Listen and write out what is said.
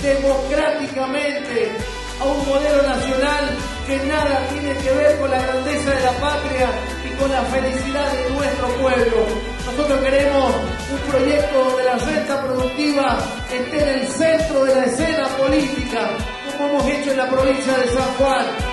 democráticamente a un modelo nacional que nada tiene que ver con la grandeza de la patria y con la felicidad de nuestro pueblo. Nosotros queremos un proyecto donde la renta productiva esté en el centro de la escena política, como hemos hecho en la provincia de San Juan.